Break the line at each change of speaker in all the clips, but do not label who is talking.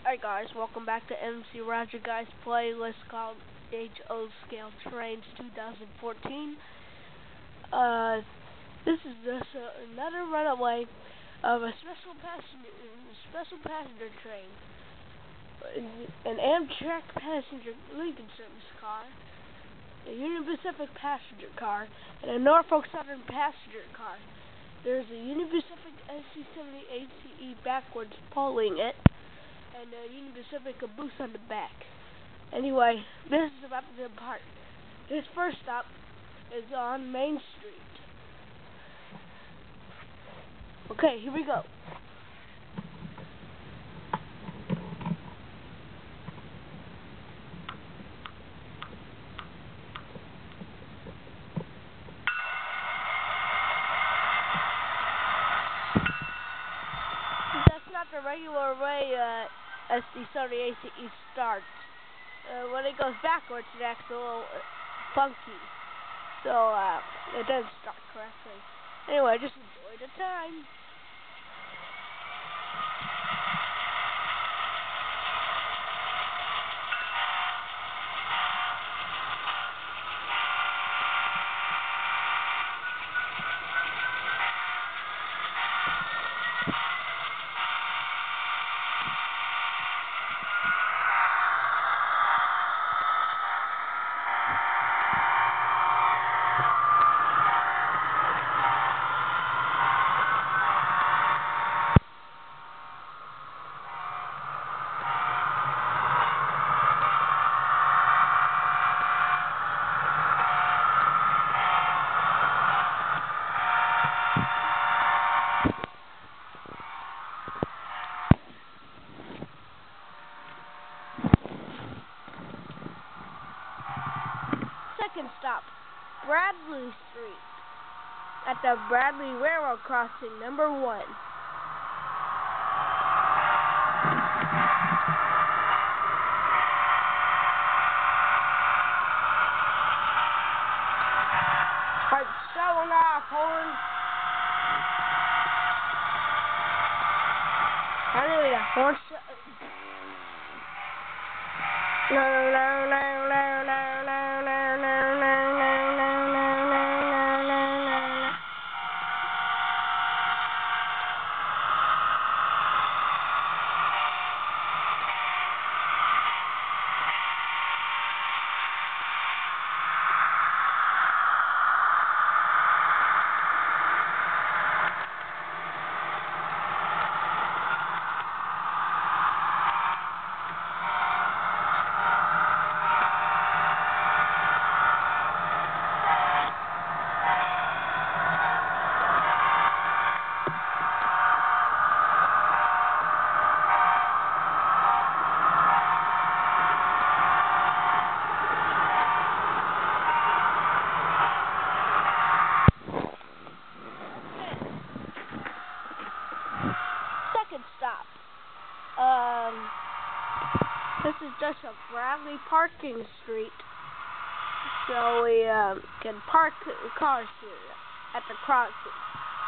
Alright guys, welcome back to MC Roger Guys playlist called HO Scale Trains 2014. This is just another runaway of a special passenger train. An Amtrak passenger Lincoln service car, a Union Pacific passenger car, and a Norfolk Southern passenger car. There's a Union Pacific SC-70 ACE backwards pulling it, and a Union Pacific caboose on the back. Anyway, this is about to depart. This first stop is on Main Street. Okay, here we go. That's not the regular way SC-70 ACE starts. When it goes backwards, it acts a little funky. So, it doesn't start correctly. Anyway, just enjoy the time. Second stop, Bradley Street, at the Bradley Railroad Crossing, number 1. Alright, showing off, horn. I need a horse. Stop. This is just a Bradley parking street, so we can park cars here at the crossing.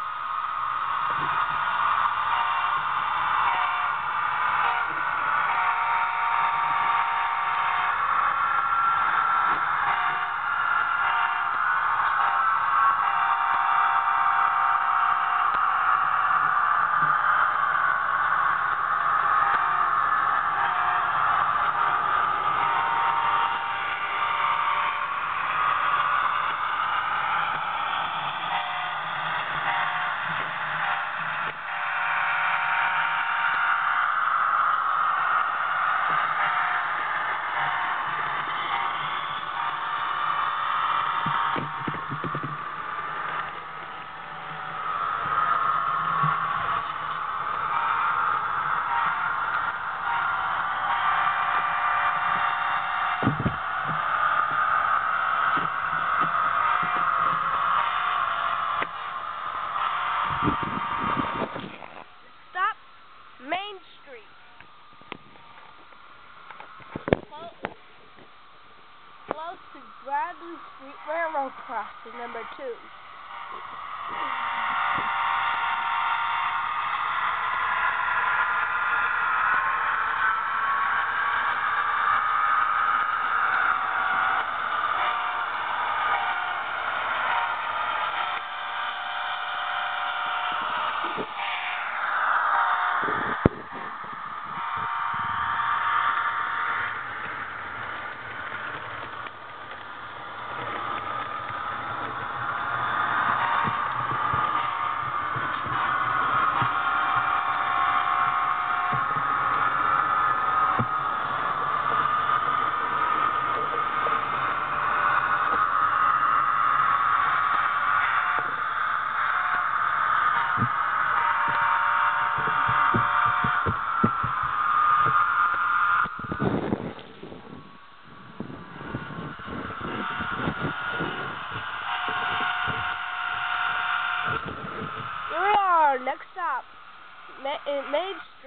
Stop Main Street. Close to Bradley Street Railroad Crossing, number 2.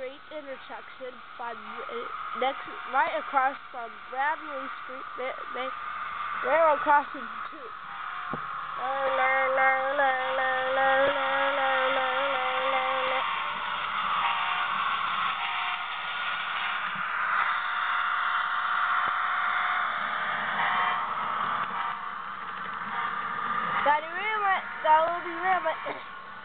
Street intersection by right across from Bradley Street. They're crossing too. Gotta ram it.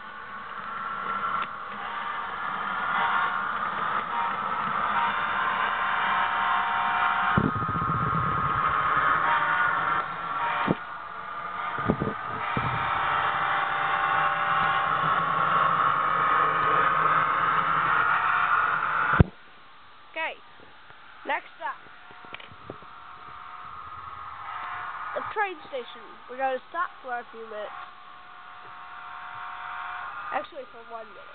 Okay, next up, the train station. We're going to stop for a few minutes. Actually, for 1 minute.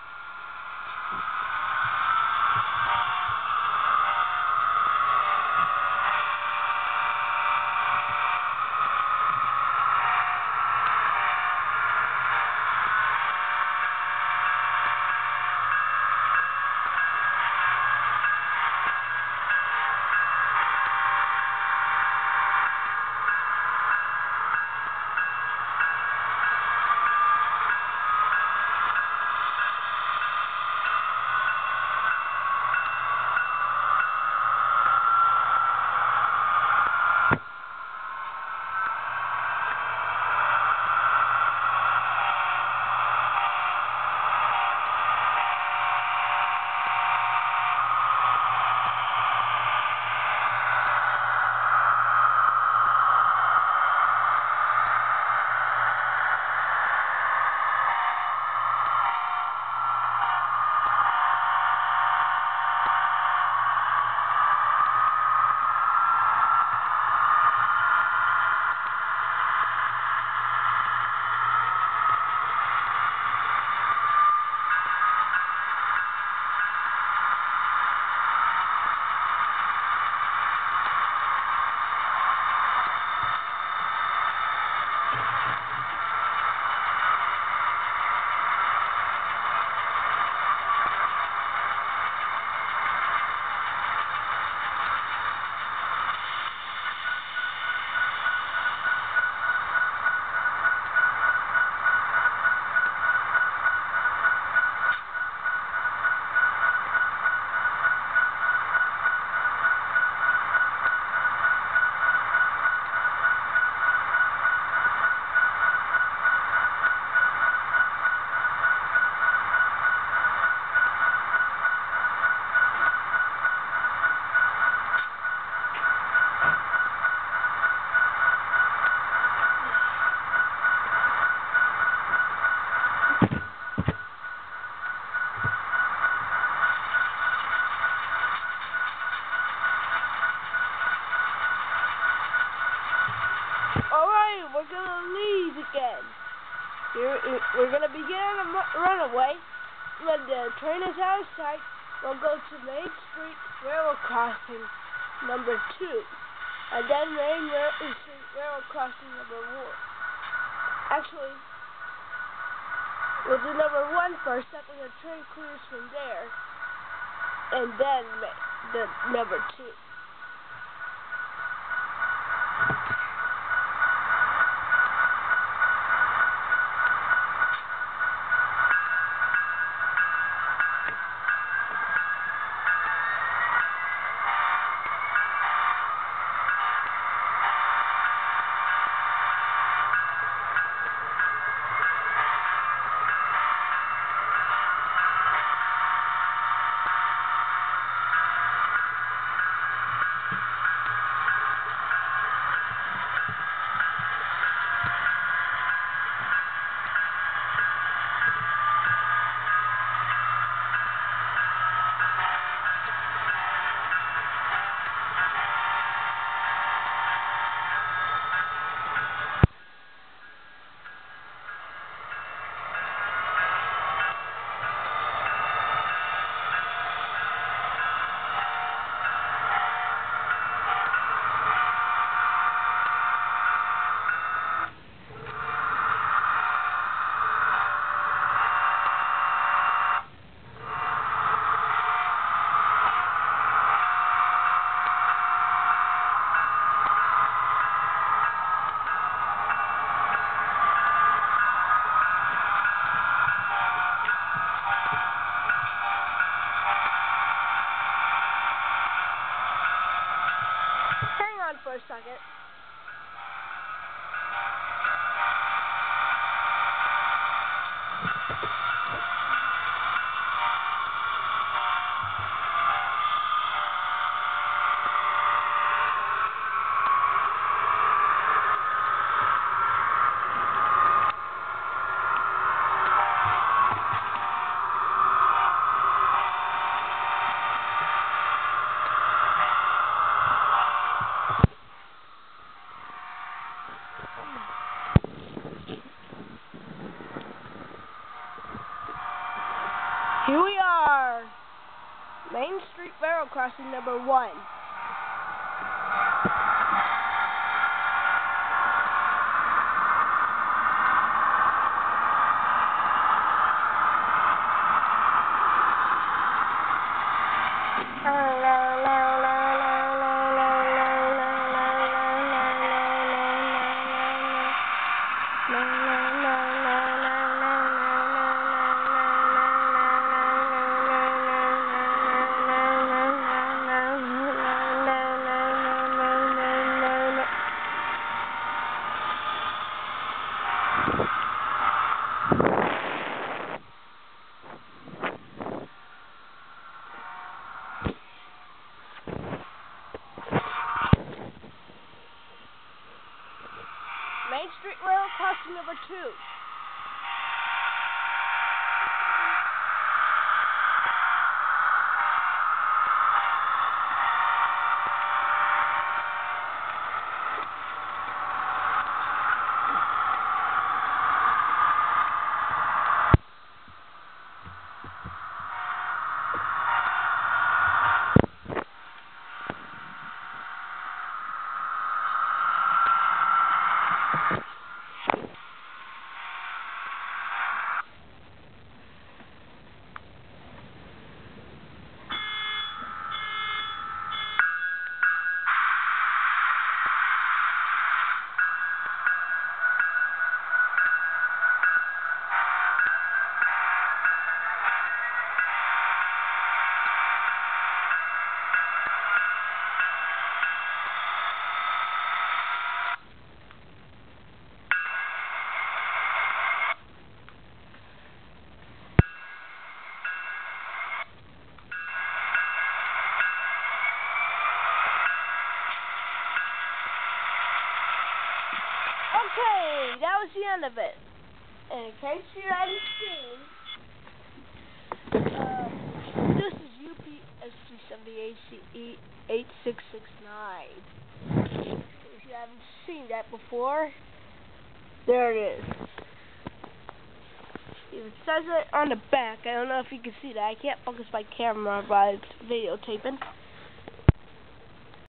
We're gonna leave again. We're gonna begin a runaway. When the train is out of sight, we'll go to Main Street Railroad Crossing number 2, and then Railroad Crossing number 1. Actually, we'll do number 1 first. That way the train clears from there, and then the number 2. a second. Here we are, Main Street Railroad Crossing number 1. Main Street Railroad Crossing number 2. Okay, that was the end of it. And in case you hadn't seen, this is UPSC70ACE8669. If you haven't seen that before, there it is. It says it on the back. I don't know if you can see that. I can't focus my camera while it's videotaping.